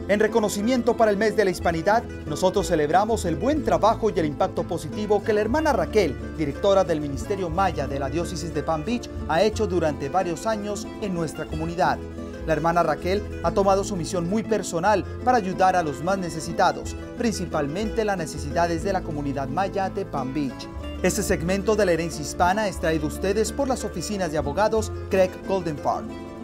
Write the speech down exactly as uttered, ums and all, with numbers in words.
En reconocimiento para el mes de la Hispanidad, nosotros celebramos el buen trabajo y el impacto positivo que la hermana Raquel, directora del Ministerio Maya de la Diócesis de Palm Beach, ha hecho durante varios años en nuestra comunidad. La hermana Raquel ha tomado su misión muy personal para ayudar a los más necesitados, principalmente las necesidades de la comunidad maya de Palm Beach. Este segmento de la herencia hispana es traído a ustedes por las oficinas de abogados Craig Goldenfarb.